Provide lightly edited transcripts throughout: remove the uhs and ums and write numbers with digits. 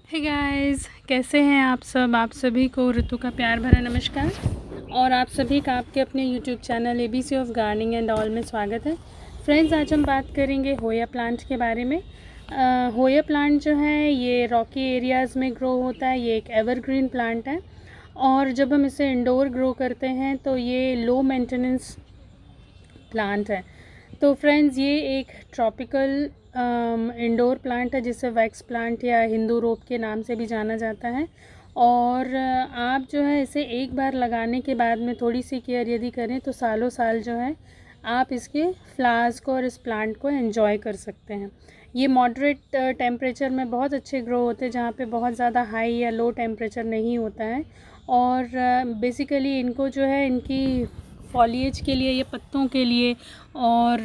Hey guys, कैसे हैं आप सब। आप सभी को ऋतु का प्यार भरा नमस्कार और आप सभी का आपके अपने YouTube channel ABC of gardening and all में स्वागत है। फ्रेंड्स, आज हम बात करेंगे होया प्लांट के बारे में। होया प्लांट जो है ये रॉकी एरियाज़ में ग्रो होता है। ये एक एवरग्रीन प्लांट है और जब हम इसे इंडोर ग्रो करते हैं तो ये लो मेंटेनेंस प्लांट है। तो फ्रेंड्स, ये एक ट्रॉपिकल इंडोर प्लांट है जिसे वैक्स प्लांट या हिंदू रोप के नाम से भी जाना जाता है। और आप जो है इसे एक बार लगाने के बाद में थोड़ी सी केयर यदि करें तो सालों साल जो है आप इसके फ्लावर्स को और इस प्लांट को एंजॉय कर सकते हैं। ये मॉडरेट टेम्परेचर में बहुत अच्छे ग्रो होते हैं, जहाँ पे बहुत ज़्यादा हाई या लो टेम्परेचर नहीं होता है। और बेसिकली इनको जो है इनकी फॉलिएज के लिए, ये पत्तों के लिए और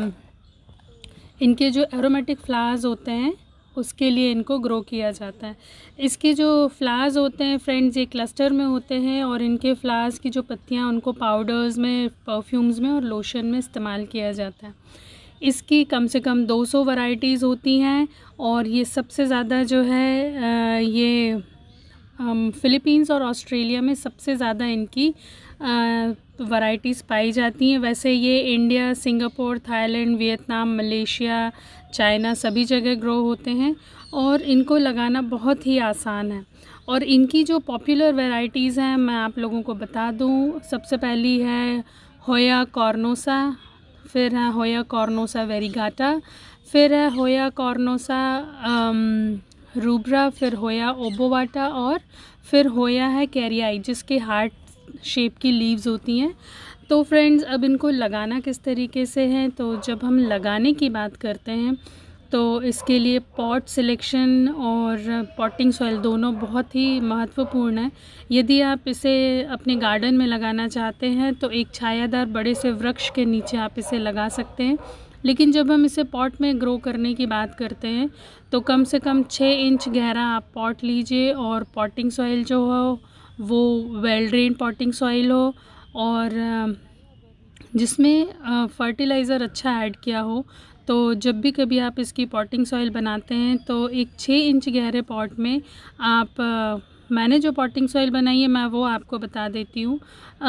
इनके जो एरोमेटिक फ्लावर्स होते हैं उसके लिए इनको ग्रो किया जाता है। इसके जो फ्लावर्स होते हैं फ्रेंड्स, ये क्लस्टर में होते हैं और इनके फ्लावर्स की जो पत्तियां उनको पाउडर्स में, परफ्यूम्स में और लोशन में इस्तेमाल किया जाता है। इसकी कम से कम 200 वैरायटीज़ होती हैं और ये सबसे ज़्यादा जो है ये फ़िलीपींस और ऑस्ट्रेलिया में सबसे ज़्यादा इनकी वैरायटीज़ पाई जाती हैं। वैसे ये India, Singapore, Thailand, Vietnam, Malaysia, China सभी जगह ग्रो होते हैं और इनको लगाना बहुत ही आसान है। और इनकी जो पॉपुलर वैरायटीज़ हैं मैं आप लोगों को बता दूं। सबसे पहली है होया कॉर्नोसा, फिर है होया कॉर्नोसा वेरीगाटा, फिर है होया कॉर्नोसा रूब्रा, फिर होया ओबोवाटा और फिर होया है कैरियाई जिसके हार्ट शेप की लीव्स होती हैं। तो फ्रेंड्स, अब इनको लगाना किस तरीके से है, तो जब हम लगाने की बात करते हैं तो इसके लिए पॉट सिलेक्शन और पॉटिंग सॉइल दोनों बहुत ही महत्वपूर्ण है। यदि आप इसे अपने गार्डन में लगाना चाहते हैं तो एक छायादार बड़े से वृक्ष के नीचे आप इसे लगा सकते हैं। लेकिन जब हम इसे पॉट में ग्रो करने की बात करते हैं तो कम से कम 6 इंच गहरा आप पॉट लीजिए और पॉटिंग सॉइल जो हो वो वेल ड्रेन पॉटिंग सॉइल हो और जिसमें फर्टिलाइज़र अच्छा ऐड किया हो। तो जब भी कभी आप इसकी पॉटिंग सॉइल बनाते हैं तो एक 6 इंच गहरे पॉट में आप मैंने जो पॉटिंग सॉइल बनाई है मैं वो आपको बता देती हूँ।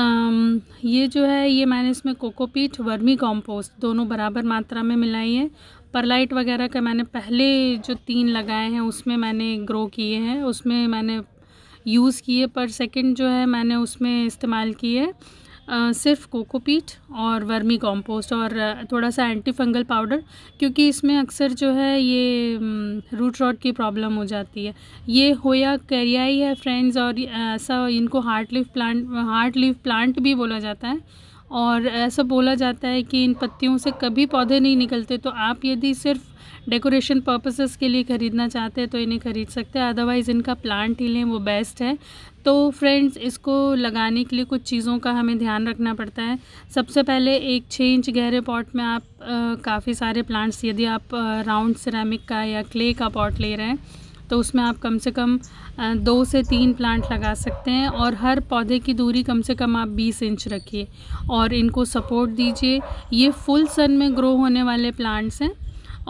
ये जो है ये मैंने इसमें कोकोपीट, वर्मी कॉम्पोस्ट दोनों बराबर मात्रा में मिलाई है। परलाइट वगैरह का मैंने पहले जो 3 लगाए हैं उसमें मैंने ग्रो किए हैं, उसमें मैंने यूज़ किए। पर सेकंड जो है मैंने उसमें इस्तेमाल किए सिर्फ कोकोपीट और वर्मी कॉम्पोस्ट और थोड़ा सा एंटी फंगल पाउडर, क्योंकि इसमें अक्सर जो है ये रूट रॉट की प्रॉब्लम हो जाती है। ये होया कैरियाई है फ्रेंड्स और ऐसा इनको हार्ट लीफ प्लांट भी बोला जाता है और ऐसा बोला जाता है कि इन पत्तियों से कभी पौधे नहीं निकलते। तो आप यदि सिर्फ डेकोरेशन पर्पसेस के लिए ख़रीदना चाहते हैं तो इन्हें ख़रीद सकते हैं, अदरवाइज़ इनका प्लांट ही लें वो बेस्ट है। तो फ्रेंड्स, इसको लगाने के लिए कुछ चीज़ों का हमें ध्यान रखना पड़ता है। सबसे पहले एक 6 इंच गहरे पॉट में आप काफ़ी सारे प्लांट्स, यदि आप राउंड सिरेमिक का या क्ले का पॉट ले रहे हैं तो उसमें आप कम से कम 2 से 3 प्लांट लगा सकते हैं और हर पौधे की दूरी कम से कम आप 20 इंच रखिए और इनको सपोर्ट दीजिए। ये फुल सन में ग्रो होने वाले प्लांट्स हैं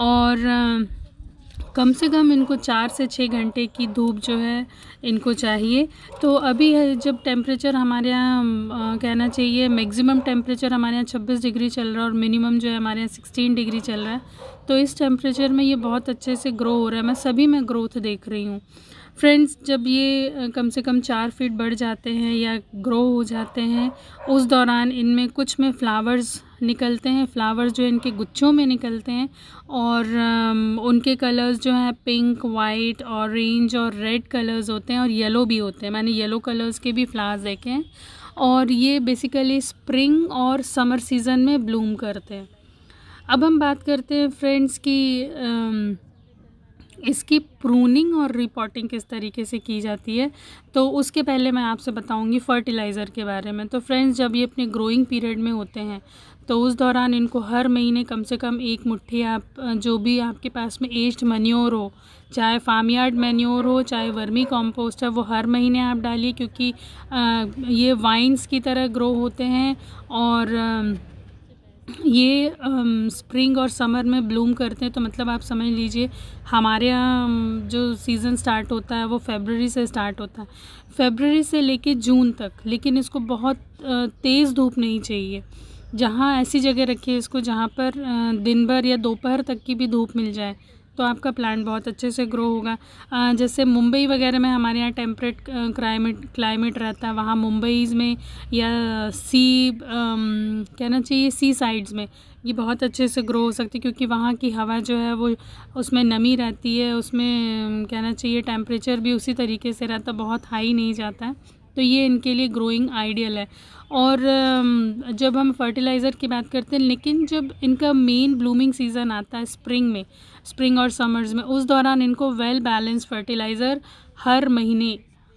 और कम से कम इनको 4 से 6 घंटे की धूप जो है इनको चाहिए। तो अभी जब टेम्परेचर हमारे यहाँ कहना चाहिए मैक्सिमम टेम्परेचर हमारे यहाँ 26 डिग्री चल रहा है और मिनिमम जो है हमारे यहाँ 16 डिग्री चल रहा है। तो इस टेम्परेचर में ये बहुत अच्छे से ग्रो हो रहा है, मैं सभी में ग्रोथ देख रही हूँ। फ्रेंड्स, जब ये कम से कम 4 फीट बढ़ जाते हैं या ग्रो हो जाते हैं उस दौरान इनमें कुछ में फ्लावर्स निकलते हैं। फ्लावर्स जो इनके गुच्छों में निकलते हैं और उनके कलर्स जो हैं पिंक, वाइट, ऑरेंज और रेड कलर्स होते हैं और येलो भी होते हैं। मैंने येलो कलर्स के भी फ्लावर्स देखे हैं और ये बेसिकली स्प्रिंग और समर सीज़न में ब्लूम करते हैं। अब हम बात करते हैं फ्रेंड्स की इसकी प्रूनिंग और रिपोर्टिंग किस तरीके से की जाती है। तो उसके पहले मैं आपसे बताऊंगी फर्टिलाइज़र के बारे में। तो फ्रेंड्स, जब ये अपने ग्रोइंग पीरियड में होते हैं तो उस दौरान इनको हर महीने कम से कम 1 मुट्ठी आप जो भी आपके पास में एज्ड मैन्योर हो, चाहे फार्म यार्ड मैन्योर हो चाहे वर्मी कॉम्पोस्ट है, वो हर महीने आप डालिए, क्योंकि ये वाइन्स की तरह ग्रो होते हैं और ये स्प्रिंग और समर में ब्लूम करते हैं, तो मतलब आप समझ लीजिए हमारे यहाँ जो सीज़न स्टार्ट होता है वो फरवरी से स्टार्ट होता है, फरवरी से लेके जून तक। लेकिन इसको बहुत तेज़ धूप नहीं चाहिए। जहाँ ऐसी जगह रखिए इसको जहाँ पर दिन भर या दोपहर तक की भी धूप मिल जाए, तो आपका प्लांट बहुत अच्छे से ग्रो होगा। जैसे मुंबई वगैरह में हमारे यहाँ टेम्परेट क्लाइमेट रहता है, वहाँ मुंबई में या कहना चाहिए सी साइड्स में ये बहुत अच्छे से ग्रो हो सकती है, क्योंकि वहाँ की हवा जो है वो उसमें नमी रहती है, उसमें कहना चाहिए टेम्परेचर भी उसी तरीके से रहता है, बहुत हाई नहीं जाता है। तो ये इनके लिए ग्रोइंग आइडियल है। और जब हम फर्टिलाइज़र की बात करते हैं, लेकिन जब इनका मेन ब्लूमिंग सीज़न आता है स्प्रिंग में, स्प्रिंग और समर्स में, उस दौरान इनको वेल बैलेंस फर्टिलाइज़र हर महीने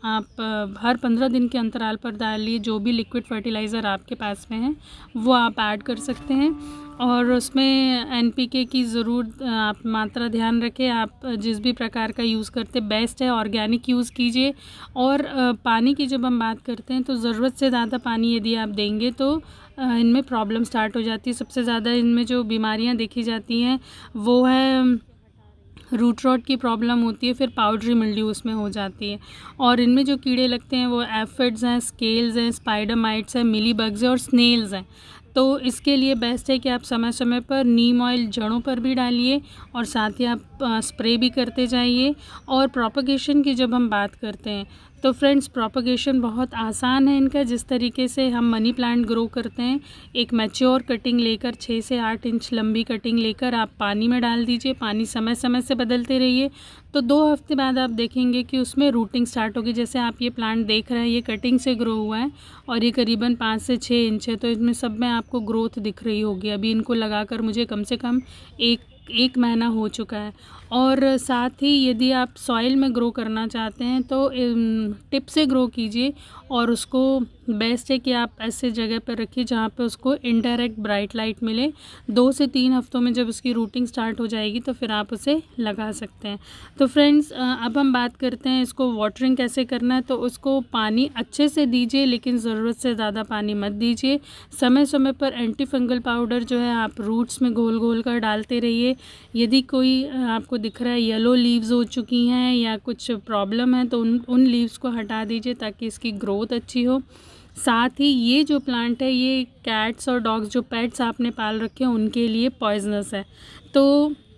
आप हर 15 दिन के अंतराल पर डालिए। जो भी लिक्विड फर्टिलाइज़र आपके पास में है वो आप ऐड कर सकते हैं, और उसमें एनपीके की ज़रूर आप मात्रा ध्यान रखें। आप जिस भी प्रकार का यूज़ करते बेस्ट है ऑर्गेनिक यूज़ कीजिए। और पानी की जब हम बात करते हैं तो ज़रूरत से ज़्यादा पानी यदि आप देंगे तो इनमें प्रॉब्लम स्टार्ट हो जाती है। सबसे ज़्यादा इनमें जो बीमारियां देखी जाती हैं वो है रूट रॉट की प्रॉब्लम होती है, फिर पाउडरी मिल्ड्यू उसमें हो जाती है। और इनमें जो कीड़े लगते हैं वो एफिड्स हैं, स्केल्स हैं, स्पाइडर माइट्स हैं, मिली बग्स हैं और स्नेल्स हैं। तो इसके लिए बेस्ट है कि आप समय समय पर नीम ऑयल जड़ों पर भी डालिए, और साथ ही आप स्प्रे भी करते जाइए। और प्रोपगेशन की जब हम बात करते हैं तो फ्रेंड्स प्रोपगेशन बहुत आसान है इनका। जिस तरीके से हम मनी प्लांट ग्रो करते हैं, एक मैच्योर कटिंग लेकर 6 से 8 इंच लंबी कटिंग लेकर आप पानी में डाल दीजिए। पानी समय समय से बदलते रहिए, तो 2 हफ्ते बाद आप देखेंगे कि उसमें रूटिंग स्टार्ट होगी। जैसे आप ये प्लांट देख रहे हैं, ये कटिंग से ग्रो हुआ है और ये करीबन 5 से 6 इंच है, तो इसमें सब में आपको ग्रोथ दिख रही होगी। अभी इनको लगाकर मुझे कम से कम एक महीना हो चुका है। और साथ ही यदि आप सॉइल में ग्रो करना चाहते हैं तो टिप से ग्रो कीजिए, और उसको बेस्ट है कि आप ऐसे जगह पर रखिए जहाँ पे उसको इनडायरेक्ट ब्राइट लाइट मिले। 2 से 3 हफ्तों में जब उसकी रूटिंग स्टार्ट हो जाएगी तो फिर आप उसे लगा सकते हैं। तो फ्रेंड्स अब हम बात करते हैं इसको वाटरिंग कैसे करना है। तो उसको पानी अच्छे से दीजिए, लेकिन ज़रूरत से ज़्यादा पानी मत दीजिए। समय समय पर एंटी फंगल पाउडर जो है आप रूट्स में घोल घोल कर डालते रहिए। यदि कोई आपको दिख रहा है येलो लीव्स हो चुकी हैं या कुछ प्रॉब्लम है तो उन लीव्स को हटा दीजिए ताकि इसकी ग्रोथ अच्छी हो। साथ ही ये जो प्लांट है ये कैट्स और डॉग्स जो पेट्स आपने पाल रखे हैं उनके लिए पॉइजनस है। तो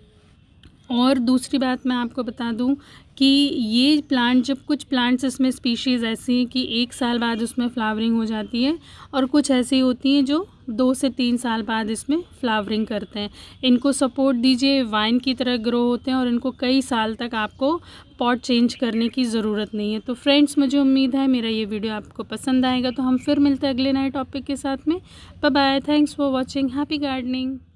और दूसरी बात मैं आपको बता दूं कि ये प्लांट, जब कुछ प्लांट्स इसमें स्पीशीज़ ऐसी हैं कि 1 साल बाद उसमें फ्लावरिंग हो जाती है, और कुछ ऐसी होती हैं जो 2 से 3 साल बाद इसमें फ्लावरिंग करते हैं। इनको सपोर्ट दीजिए, वाइन की तरह ग्रो होते हैं और इनको कई साल तक आपको पॉट चेंज करने की ज़रूरत नहीं है। तो फ्रेंड्स मुझे उम्मीद है मेरा ये वीडियो आपको पसंद आएगा। तो हम फिर मिलते हैं अगले नए टॉपिक के साथ में। Bye bye, thanks for watching, happy gardening.